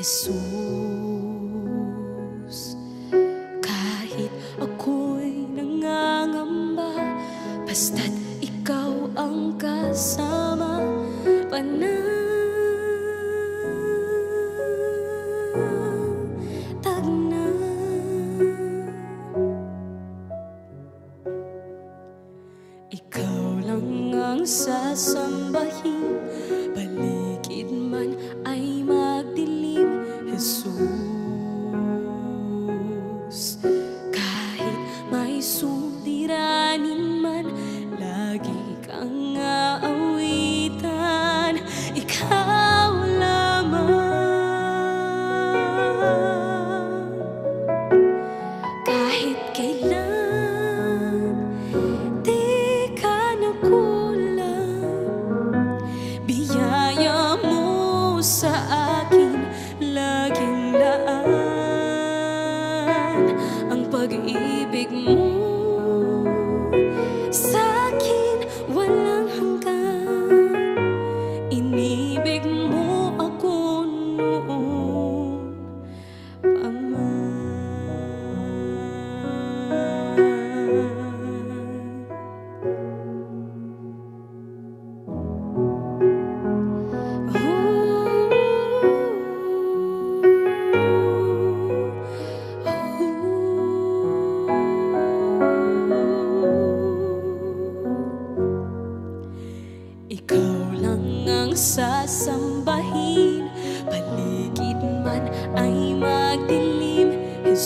Jesus. Kahit ako'y nangangamba, basta't ikaw ang kasama, panatag na. Ikaw lang ang sasambahin, paligid man ay magdilim, Jesus. Kahit may suliranin man, lagi kang aawitan, ikaw lamang. Kahit kailan di ka nakulang, biyaya mo sa akin laging daan. Ang pag-ibig mo sa'kin walang hanggan, inibig mo ako noon pa man. Ikaw lang ang sasambahin, paligid man ay magdilim,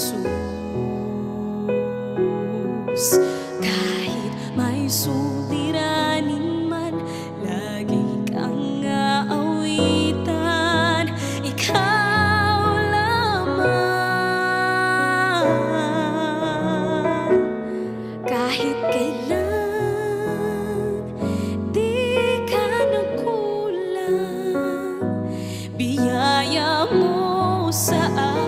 Jesus. Kahit may suliranin man, lagi kang aawitan, ikaw lamang. Kahit kailan biyaya mo sa